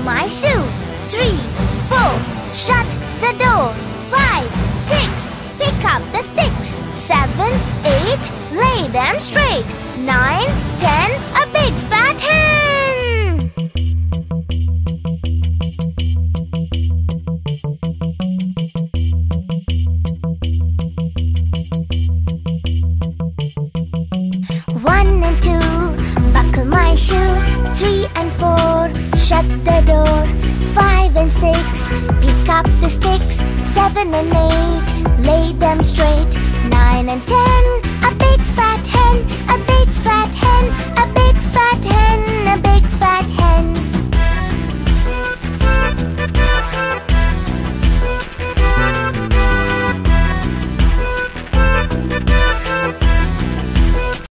my shoe. 3, 4, shut the door. 5, 6, pick up the sticks. 7, 8, lay them straight. 9, 10, a big fat hen. 1 and 2, buckle my shoe. 3 and 4, shut the door. 5 and 6, pick up the sticks. 7 and 8, lay them straight. 9 and 10, a big